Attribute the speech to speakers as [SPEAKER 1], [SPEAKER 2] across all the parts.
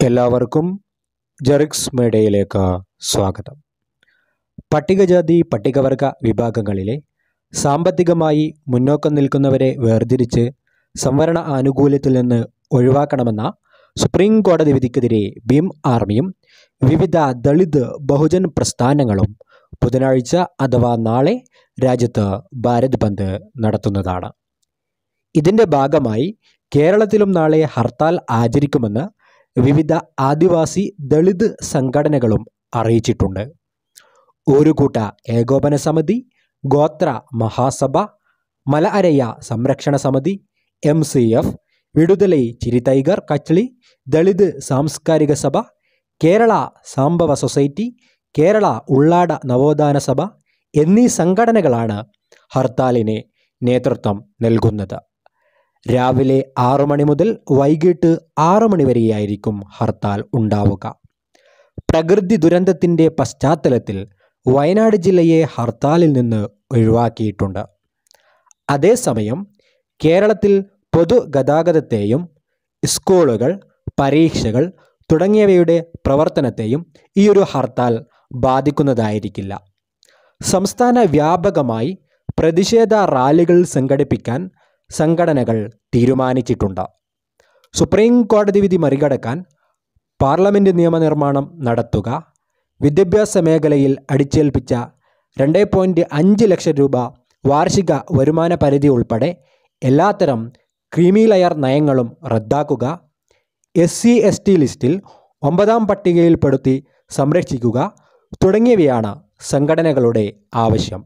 [SPEAKER 1] എല്ലാവർക്കും ജെറിക്സ് മീഡിയയിലേക്ക് സ്വാഗതം. പട്ടികജാതി പട്ടികവർഗ വിഭാഗങ്ങളിലെ സാമ്പത്തികമായി മുന്നോക്കം നിൽക്കുന്നവരെ വേർതിരിച്ച് സംവരണ ആനുകൂല്യത്തിൽ നിന്ന് ഒഴിവാക്കണമെന്ന സുപ്രീം കോടതി വിധിക്കെതിരെ ഭീം ആർമിയും വിവിധ ദളിത് ബഹുജൻ പ്രസ്ഥാനങ്ങളും ബുധനാഴ്ച അഥവാ നാളെ രാജ്യത്ത് ഭാരത് ബന്ദ് നടത്തുന്നതാണ്. ഇതിൻ്റെ ഭാഗമായി കേരളത്തിലും നാളെ ഹർത്താൽ ആചരിക്കുമെന്ന് വിവിധ ആദിവാസി ദളിത് സംഘടനകളും അറിയിച്ചിട്ടുണ്ട്. ഊരുകൂട്ട ഏകോപന സമിതി, ഗോത്ര മഹാസഭ, മല അരയ സംരക്ഷണ സമിതി, MCF, വിടുതലൈ ചിരിതൈഗർ കച്ച്ളി, ദളിത് സാംസ്കാരിക സഭ, കേരള സംഭവ സൊസൈറ്റി, കേരള ഉള്ളാട നവോത്ഥാന സഭ എന്നീ സംഘടനകളാണ് ഹർത്താലിന് നേതൃത്വം നൽകുന്നത്. രാവിലെ 6 മണി മുതൽ വൈകിട്ട് 6 മണി വരെയായിരിക്കും ഹർത്താൽ ഉണ്ടാവുക. പ്രകൃതി ദുരന്തത്തിൻ്റെ പശ്ചാത്തലത്തിൽ വയനാട് ജില്ലയെ ഹർത്താലിൽ നിന്ന് ഒഴിവാക്കിയിട്ടുണ്ട്. അതേസമയം കേരളത്തിൽ പൊതുഗതാഗതത്തെയും സ്കൂളുകൾ, പരീക്ഷകൾ തുടങ്ങിയവയുടെ പ്രവർത്തനത്തെയും ഈയൊരു ഹർത്താൽ ബാധിക്കുന്നതായിരിക്കില്ല. സംസ്ഥാന വ്യാപകമായി പ്രതിഷേധ റാലികൾ സംഘടിപ്പിക്കാൻ സംഘടനകൾ തീരുമാനിച്ചിട്ടുണ്ട്. സുപ്രീം കോടതി വിധി മറികടക്കാൻ പാർലമെൻറ്റ് നിയമനിർമ്മാണം നടത്തുക, വിദ്യാഭ്യാസ മേഖലയിൽ അടിച്ചേൽപ്പിച്ച 2.5 ലക്ഷം രൂപ വാർഷിക വരുമാന പരിധി ഉൾപ്പെടെ എല്ലാത്തരം ക്രീമിലെയർ നയങ്ങളും റദ്ദാക്കുക, SC/ST ലിസ്റ്റിൽ 9ാം പട്ടികയിൽപ്പെടുത്തി സംരക്ഷിക്കുക തുടങ്ങിയവയാണ് സംഘടനകളുടെ ആവശ്യം.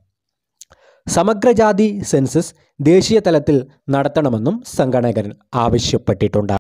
[SPEAKER 1] സമഗ്രജാതി സെൻസസ് ദേശീയ തലത്തിൽ നടത്തണമെന്നും സംഘടനകൾ ആവശ്യപ്പെട്ടിട്ടുണ്ട്.